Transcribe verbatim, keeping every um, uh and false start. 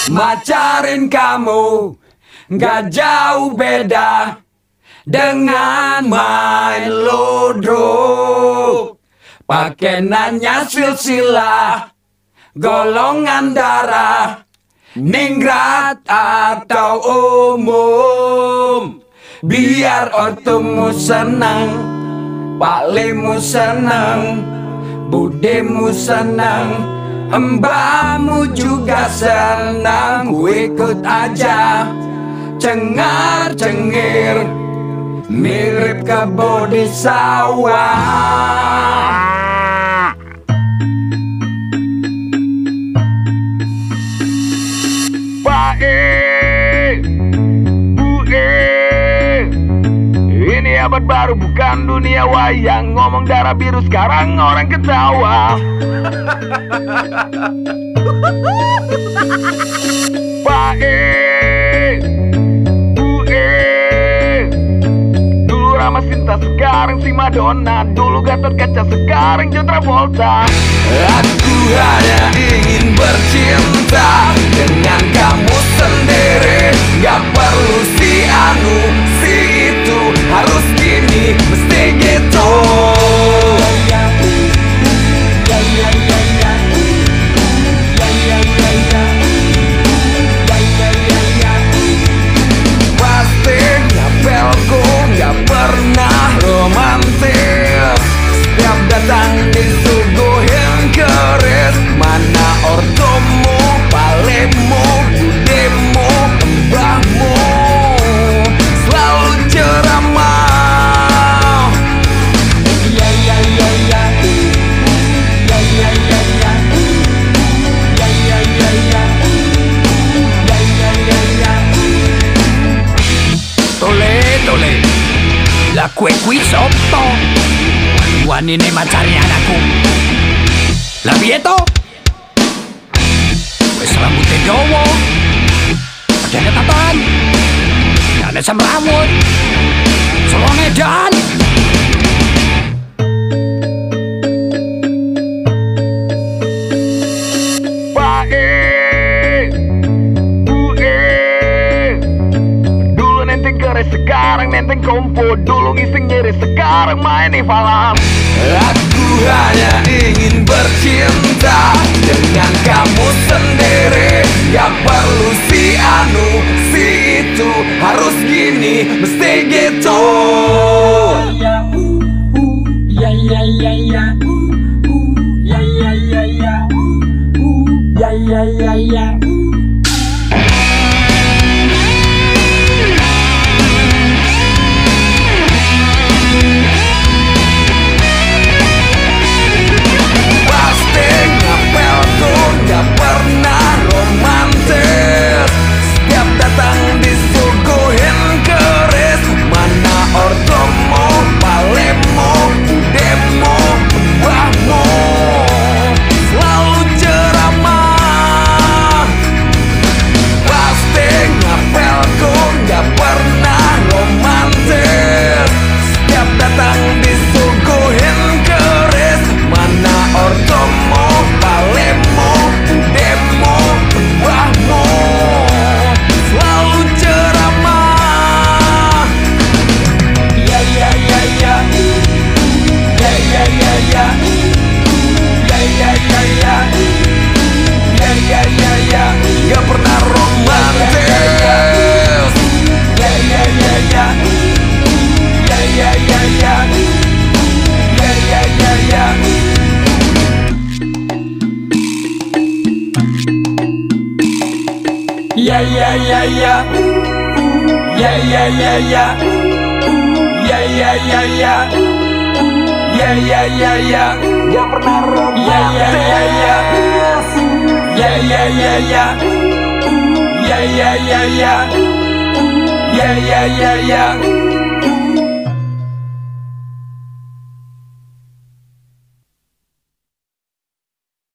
Macarin kamu gak jauh beda dengan main ludruk. Pakai nanya silsilah golongan darah, ningrat atau umum. Biar ortumu senang, paklimu senang, budemu senang, embamu juga senang. Ku ikut aja, cengar cengir, mirip kebo di sawah. Pak E, Bu E, ini abad baru bukan dunia wayang. Ngomong darah biru sekarang orang ketawa. Pak E, Bu E, dulu Rama Sinta sekarang si Madonna, dulu Gatot Kaca sekarang John Travolta. Aku hanya ingin bercinta dengan kamu sendiri. Gak perlu si anu, si itu, harus gini, mesti gitu. Pasti ngapelku gak pernah romantis. Setiap datang disuguhin keris. Mana ortumu, palemu, budemu, embahmu, selalu ceramah. Ya ya ya ya, ya ya ya ya, ya ya ya ya, ya ya ya ya. Tole tole, la kue qui sotto. Wani ne macari anakku. La Vieto, wis rambutnya Jawa, badannya tatan, dan asam rambut, Solo Medan. Pak E, Bu E, dulu nenteng keres sekarang nenteng kompo, dulu ngising nyeri sekarang main di falam. Aku hanya ingin bercinta dengan kamu sendiri. Gak perlu si anu, si itu, harus gini, mesti gitu. Ya ya ya ya, ya ya ya ya, ya ya ya ya. Gak pernah romantis. Setiap datang disuguhin keris. Mana ortomu, palemu, budemu, embahmu, selalu ceramah. Pasti ngapelku gak pernah romantis. Setiap datang disuguhin keris. Mana ortomu, palemu, budemu, embahmu, selalu ceramah. Ya ya ya ya, ya ya ya ya, ya ya ya ya, ya ya ya ya. Gak pernah romantis. Ya ya ya ya, ya ya ya ya, ya ya ya ya. Ya ya ya ya, ya ya ya ya, ya ya ya ya, ya ya ya ya. Gak pernah romantis. Ya ya ya ya, ya ya ya ya, ya ya ya ya, ya ya ya ya.